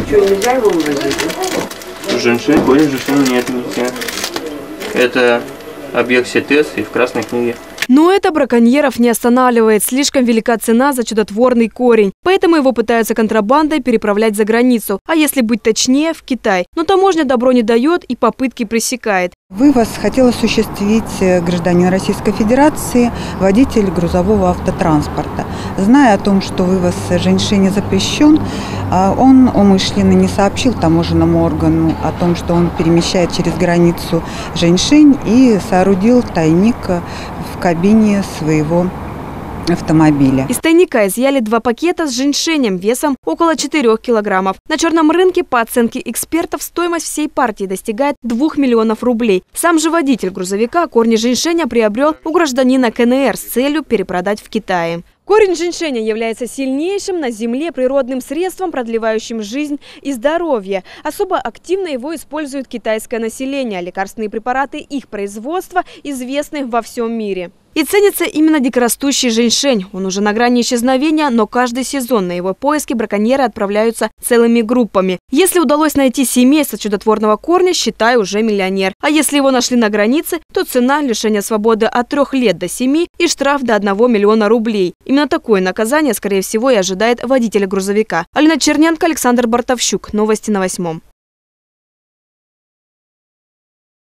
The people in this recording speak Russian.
Что, нельзя его вывозить? Женьшень, корень женьшень нет, нельзя. Это объект СТС и в Красной книге. Но это браконьеров не останавливает. Слишком велика цена за чудотворный корень. Поэтому его пытаются контрабандой переправлять за границу. А если быть точнее, в Китай. Но таможня добро не дает и попытки пресекает. Вывоз хотел осуществить гражданин Российской Федерации, водитель грузового автотранспорта. Зная о том, что вывоз женьшеня запрещен, он умышленно не сообщил таможенному органу о том, что он перемещает через границу женьшень, и соорудил тайник в кабине своего автомобиля. Из тайника изъяли 2 пакета с женьшенем весом около 4 килограммов. На черном рынке, по оценке экспертов, стоимость всей партии достигает 2 миллионов рублей. Сам же водитель грузовика корни женьшеня приобрел у гражданина КНР с целью перепродать в Китае. Корень женьшеня является сильнейшим на Земле природным средством, продлевающим жизнь и здоровье. Особо активно его использует китайское население. Лекарственные препараты их производства известны во всем мире. И ценится именно дикорастущий женьшень. Он уже на грани исчезновения, но каждый сезон на его поиски браконьеры отправляются целыми группами. Если удалось найти семейство чудотворного корня, считай, уже миллионер. А если его нашли на границе, то цена лишения свободы от 3 лет до 7 и штраф до 1 миллиона рублей. Именно такое наказание, скорее всего, и ожидает водителя грузовика. Алина Черненко, Александр Бартовщук. Новости на 8.